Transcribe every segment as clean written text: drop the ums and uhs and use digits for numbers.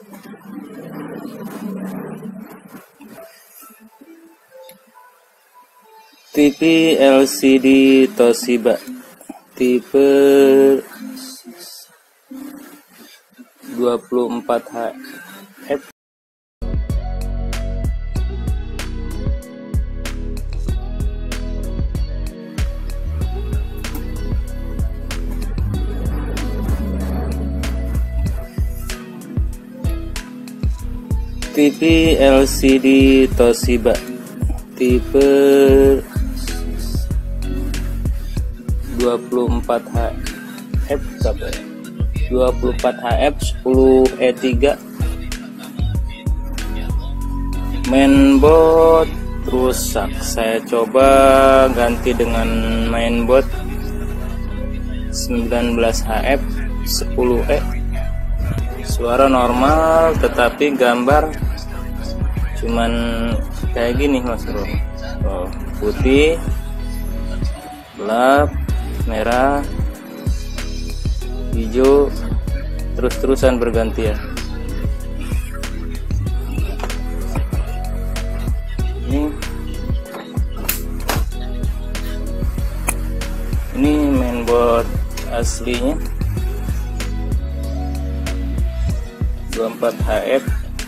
TV LCD Toshiba tipe 24HF. TV LCD Toshiba tipe 24HF 24HF 10E3. Mainboard rusak, saya coba ganti dengan mainboard 19HF 10E. Suara normal tetapi gambar cuman kayak gini Mas Bro. Oh, putih, gelap, merah, hijau, terus-terusan bergantian. Ini mainboard aslinya 24HF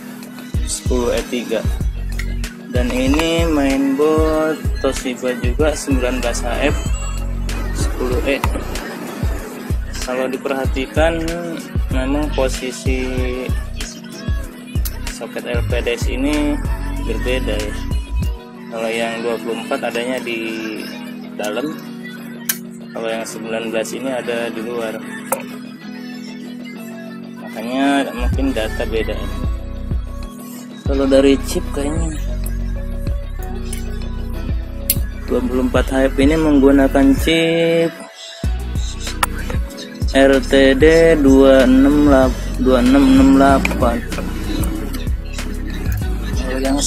10E3, dan ini mainboard Toshiba juga 19HF 10E. Kalau diperhatikan memang posisi soket LPDS ini berbeda ya. Kalau yang 24 adanya di dalam, kalau yang 19 ini ada di luar, makanya mungkin data beda ya. Kalau dari chip kayaknya 24HF ini menggunakan chip RTD 2668. Kalau yang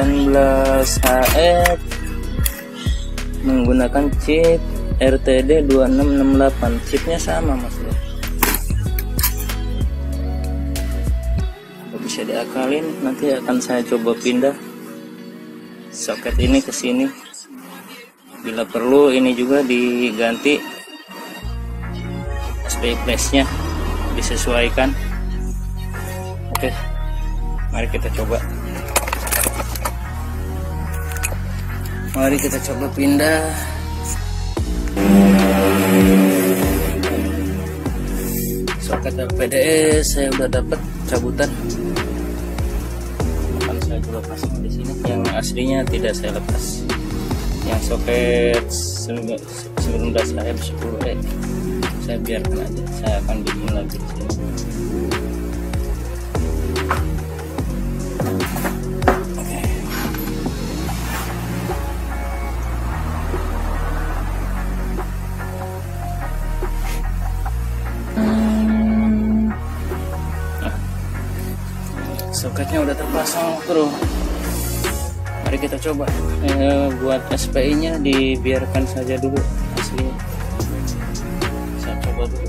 19HF menggunakan chip RTD 2668. Chipnya sama Mas Bro. Bisa diakalin, nanti akan saya coba pindah soket ini ke sini. Bila perlu ini juga diganti SPI flashnya, disesuaikan. Oke, mari kita coba. Mari kita coba pindah. Soket LPDS saya udah dapat cabutan. Akan saya coba pasang di sini. Yang aslinya tidak saya lepas. Yang soket 19HF 10E saya biarkan aja. Saya akan bikin lagi di sini. Soketnya udah terpasang Bro. Mari kita coba. Buat SPI nya dibiarkan saja dulu asli. Saya coba dulu.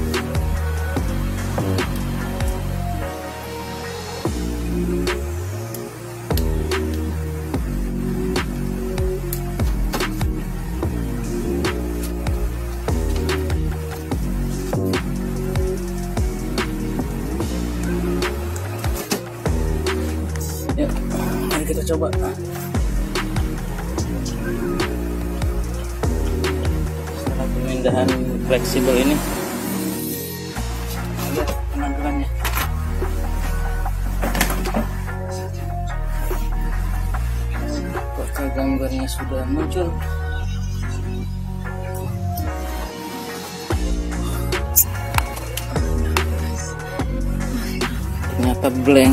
Yuk, mari kita coba. Setelah pemindahan fleksibel ini, lihat penampilannya. Apakah gambarnya sudah muncul? Ternyata blank.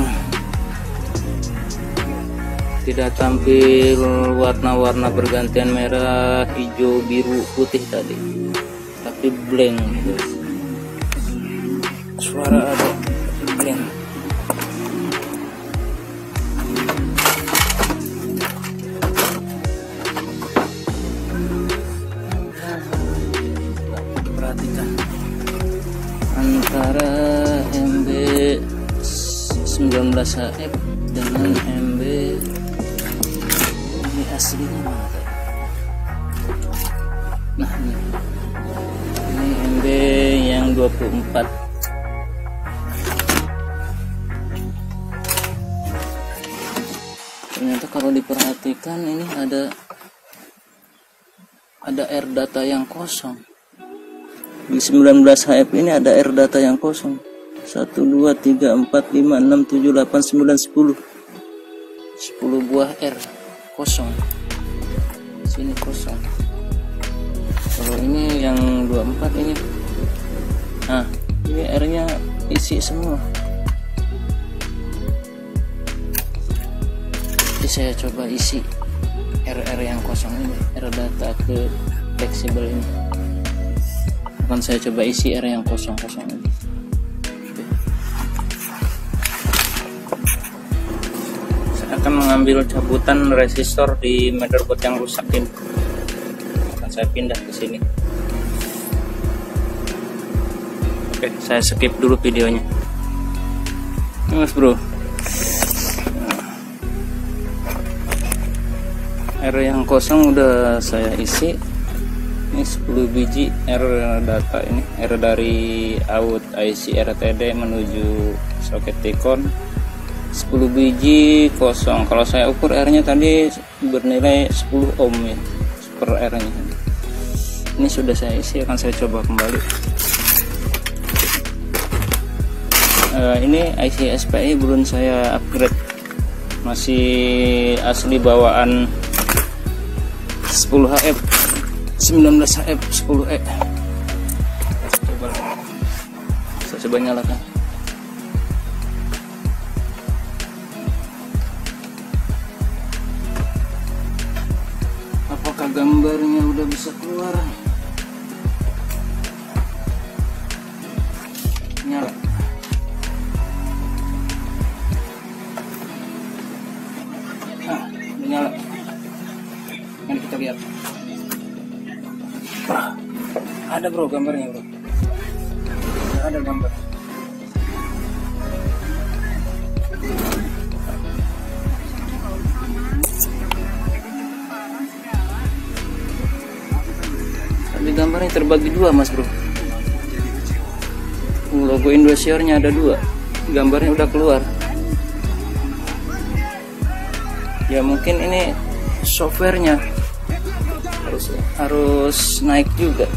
Tidak tampil warna-warna bergantian merah, hijau, biru, putih tadi, tapi blank gitu. Suara ada blank. Perhatikan antara MB 19 19 HF dengan MB ini aslinya mana tadi? Nah ini MB yang 24. Ternyata kalau diperhatikan ini ada air data yang kosong. Di 19 HF ini ada air data yang kosong. 1 2 3 4 5 6 7 8 9 10 buah R kosong. Sini kosong. Kalau ini yang 24 ini, nah ini R-nya isi semua. Jadi saya coba isi RR yang kosong ini, R data ke fleksibel ini. Akan saya coba isi R yang kosong-kosong ini. Saya akan mengambil cabutan resistor di motherboard yang rusak ini. Akan saya pindah ke sini. Oke, saya skip dulu videonya. Ini Mas Bro. R yang kosong udah saya isi. Ini 10 biji R data ini, R dari out IC RTD menuju soket T-Con. 10 biji kosong. Kalau saya ukur R-nya tadi bernilai 10 ohm ya per R-nya. Ini sudah saya isi, akan saya coba kembali. Ini IC SPI belum saya upgrade, masih asli bawaan 10 HF 19 HF 10E. Saya coba nyalakan. Apakah gambarnya udah bisa keluar? Nyala. Nah, udah nyala. Mari kita lihat. Ada bro gambarnya bro. Ada gambar. Tapi gambarnya terbagi dua mas bro. Logo Indosiarnya ada dua. Gambarnya udah keluar. Ya mungkin ini softwarenya harus naik juga.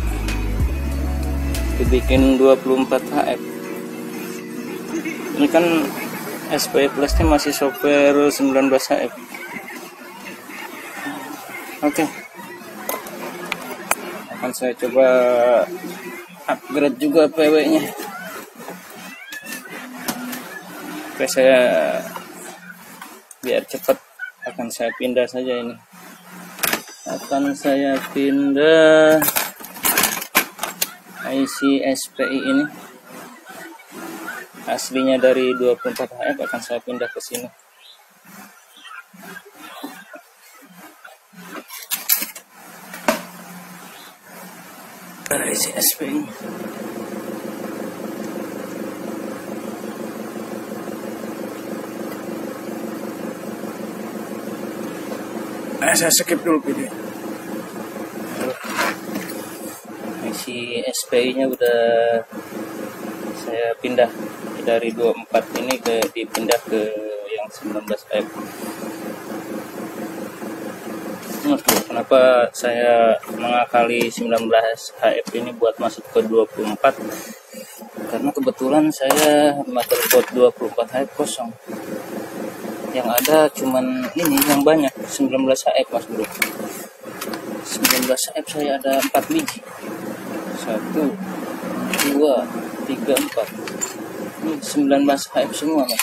Dibikin 24 HF. Ini kan SPI Plus-nya masih software 19 HF. Oke. Akan saya coba upgrade juga PW-nya. Oke, saya biar cepat akan saya pindah saja ini. Akan saya pindah IC SPI ini. Aslinya dari 24 HF, akan saya pindah ke sini. IC SPI. Saya skip dulu video. IC SPI nya udah saya pindah dari 24 ini dipindah ke yang 19 HF. Kenapa saya mengakali 19 HF ini buat masuk ke 24? Karena kebetulan saya motherboard 24 HF kosong. Yang ada cuman ini yang banyak 19 HF mas bro. 19 HF saya ada 4 biji. 1 2 3 4. Ini 19 HF semua mas.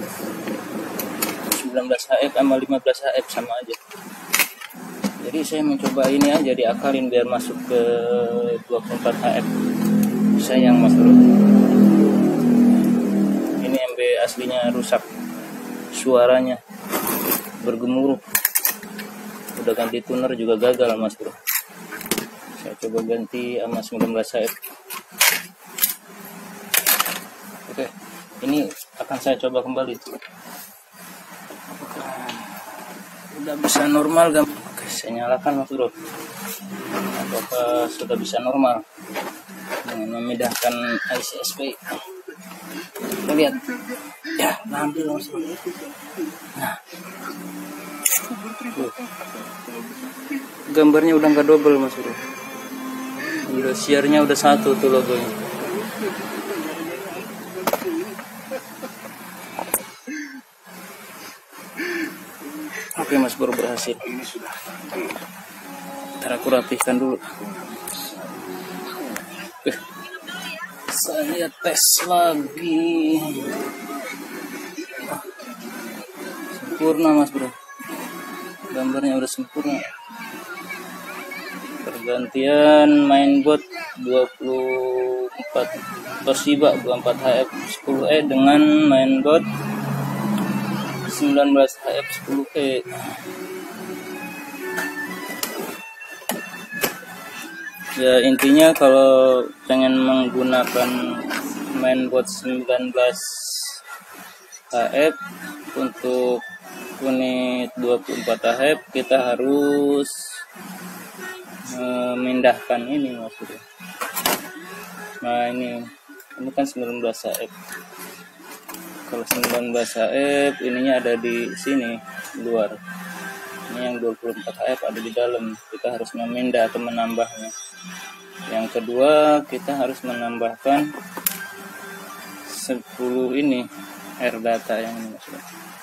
19 HF sama 15 HF sama aja. Jadi saya mencoba ini aja diakalin biar masuk ke 24 HF. Sayang mas bro. Ini MB aslinya rusak. Suaranya bergemuruh. Udah ganti tuner juga gagal mas bro. Saya coba ganti sama 19 HF. Oke, ini akan Akan saya coba kembali. Sudah bisa normal kan? Oke, saya nyalakan Mas Bro. Apakah sudah bisa normal dengan memindahkan ICSP? Kita lihat. Ya, ambil Mas Bro. Nah, gambarnya udah nggak double Mas Bro. Udah share-nya udah satu tuh logonya. Oke Mas Bro, berhasil. Ntar aku rapihkan dulu. Saya tes lagi. Sempurna Mas Bro. Gambarnya udah sempurna. Pergantian mainboard 24 Toshiba 24HF 10E dengan mainboard 19HF 10E. Ya intinya kalau pengen menggunakan mainboard 19HF untuk unit 24HF kita harus memindahkan ini Mas Bro. Nah ini kan 19HF. Kalau 19HF ininya ada di sini luar. Ini yang 24HF ada di dalam. Kita harus memindah atau menambahnya. Yang kedua kita harus menambahkan 10 ini air data yang ini Mas Bro.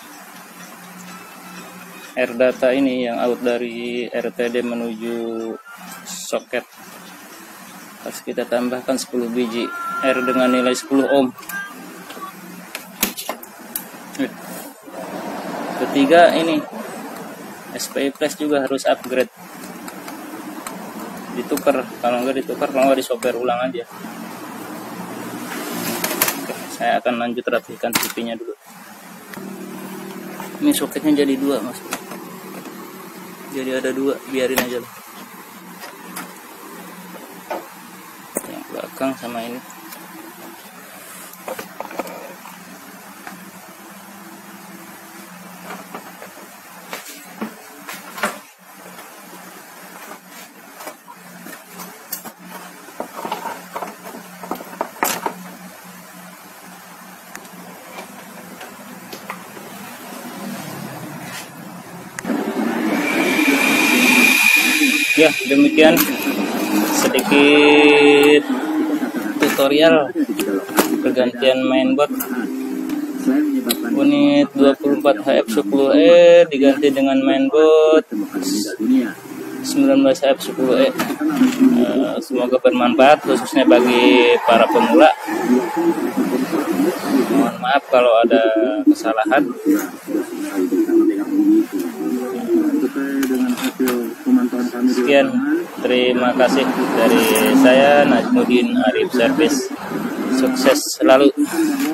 Air data ini yang out dari RTD menuju soket harus kita tambahkan 10 biji air dengan nilai 10 ohm. Ketiga ini SPI flash juga harus upgrade, ditukar, kalau enggak ditukar kalau enggak disoper ulang aja. Oke, saya akan lanjut rapihkan TV-nya dulu. Ini soketnya jadi 2 Mas, jadi ada 2, biarin aja lah. Yang belakang sama ini. Ya, demikian sedikit tutorial pergantian mainboard unit 24HF 10E diganti dengan mainboard 19HF 10E. Semoga bermanfaat khususnya bagi para pemula. Mohon maaf kalau ada kesalahan. Sekian, terima kasih dari saya Najmuddin Arif Service. Sukses selalu.